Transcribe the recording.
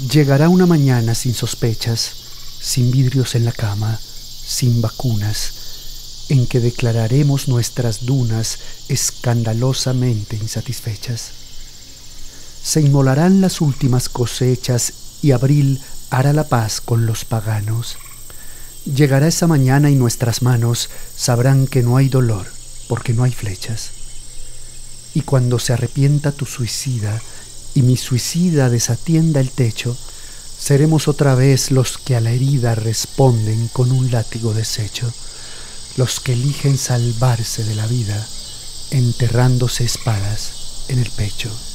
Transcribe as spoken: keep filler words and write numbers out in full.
Llegará una mañana sin sospechas, sin vidrios en la cama, sin vacunas, en que declararemos nuestras dunas escandalosamente insatisfechas. Se inmolarán las últimas cosechas y abril hará la paz con los paganos. Llegará esa mañana y nuestras manos sabrán que no hay dolor porque no hay flechas. Y cuando se arrepienta tu suicida y mi suicida desatienda el techo, seremos otra vez los que a la herida responden con un látigo deshecho, los que eligen salvarse de la vida enterrándose espadas en el pecho.